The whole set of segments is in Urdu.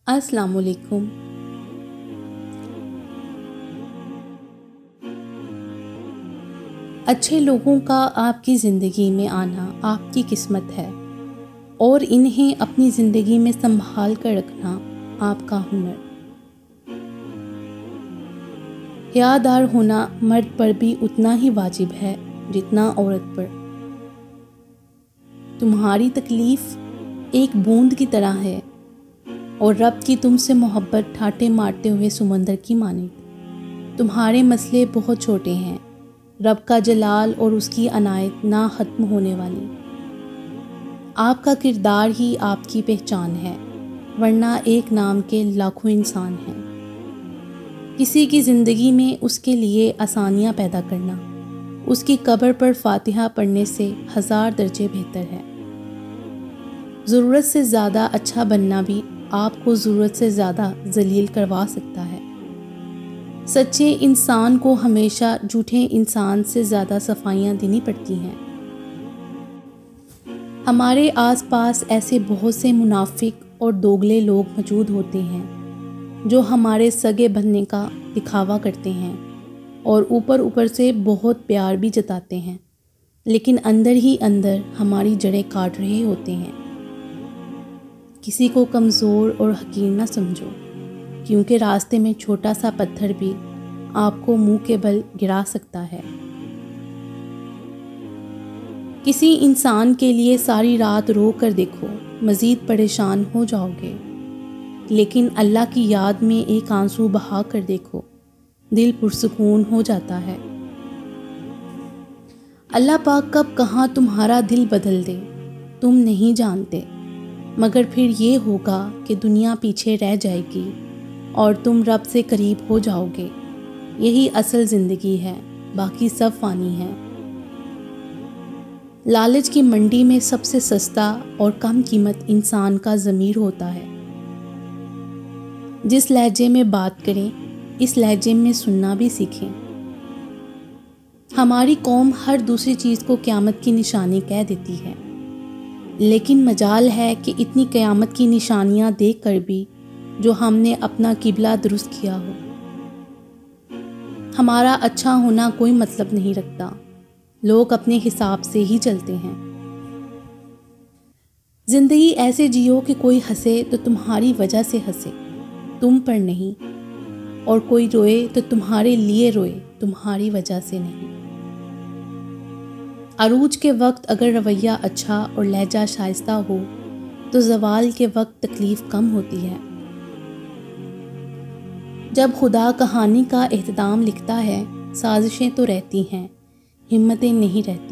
السلام علیکم۔ اچھے لوگوں کا آپ کی زندگی میں آنا آپ کی قسمت ہے اور انہیں اپنی زندگی میں سنبھال کر رکھنا آپ کا ہنر۔ حیادار ہونا مرد پر بھی اتنا ہی واجب ہے جتنا عورت پر۔ تمہاری تکلیف ایک بوند کی طرح ہے اور رب کی تم سے محبت ٹھاٹے مارتے ہوئے سمندر کی مانند۔ تمہارے مسئلے بہت چھوٹے ہیں، رب کا جلال اور اس کی عنایت نہ ختم ہونے والی۔ آپ کا کردار ہی آپ کی پہچان ہے، ورنہ ایک نام کے لاکھوں انسان ہیں۔ کسی کی زندگی میں اس کے لیے آسانیاں پیدا کرنا اس کی قبر پر فاتحہ پڑھنے سے 1000 درجے بہتر ہے۔ ضرورت سے زیادہ اچھا بننا بھی آپ کو ضرورت سے زیادہ ذلیل کروا سکتا ہے۔ سچے انسان کو ہمیشہ جھوٹے انسان سے زیادہ صفائیاں دینی پڑتی ہیں۔ ہمارے آس پاس ایسے بہت سے منافق اور دوگلے لوگ موجود ہوتے ہیں جو ہمارے سگے بننے کا دکھاوا کرتے ہیں اور اوپر سے بہت پیار بھی جتاتے ہیں، لیکن اندر ہی اندر ہماری جڑیں کاٹ رہے ہوتے ہیں۔ کسی کو کمزور اور حقیر نہ سمجھو، کیونکہ راستے میں چھوٹا سا پتھر بھی آپ کو منہ کے بل گرا سکتا ہے۔ کسی انسان کے لیے ساری رات رو کر دیکھو، مزید پریشان ہو جاؤ گے، لیکن اللہ کی یاد میں ایک آنسو بہا کر دیکھو، دل پرسکون ہو جاتا ہے۔ اللہ پاک کب کہاں تمہارا دل بدل دے تم نہیں جانتے، مگر پھر یہ ہوگا کہ دنیا پیچھے رہ جائے گی اور تم رب سے قریب ہو جاؤ گے۔ یہی اصل زندگی ہے، باقی سب فانی ہے۔ لالچ کی منڈی میں سب سے سستا اور کم قیمت انسان کا ضمیر ہوتا ہے۔ جس لہجے میں بات کریں اس لہجے میں سننا بھی سیکھیں۔ ہماری قوم ہر دوسری چیز کو قیامت کی نشانی کہہ دیتی ہے، لیکن مجال ہے کہ اتنی قیامت کی نشانیاں دیکھ کر بھی جو ہم نے اپنا قبلہ درست کیا ہو۔ ہمارا اچھا ہونا کوئی مطلب نہیں رکھتا، لوگ اپنے حساب سے ہی چلتے ہیں۔ زندگی ایسے جیو کہ کوئی ہنسے تو تمہاری وجہ سے ہنسے، تم پر نہیں، اور کوئی روئے تو تمہارے لیے روئے، تمہاری وجہ سے نہیں۔ عروج کے وقت اگر رویہ اچھا اور لہجہ شائستہ ہو تو زوال کے وقت تکلیف کم ہوتی ہے۔ جب خدا کہانی کا اختتام لکھتا ہے، سازشیں تو رہتی ہیں، ہمتیں نہیں رہتی۔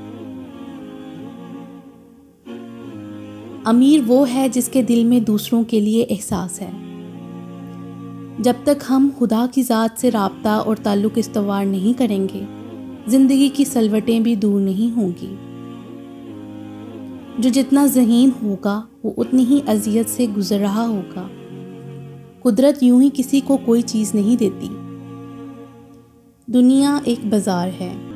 امیر وہ ہے جس کے دل میں دوسروں کے لیے احساس ہے۔ جب تک ہم خدا کی ذات سے رابطہ اور تعلق استوار نہیں کریں گے، زندگی کی سلوٹیں بھی دور نہیں ہوں گی۔ جو جتنا ذہین ہوگا وہ اتنی ہی اذیت سے گزر رہا ہوگا۔ قدرت یوں ہی کسی کو کوئی چیز نہیں دیتی۔ دنیا ایک بازار ہے،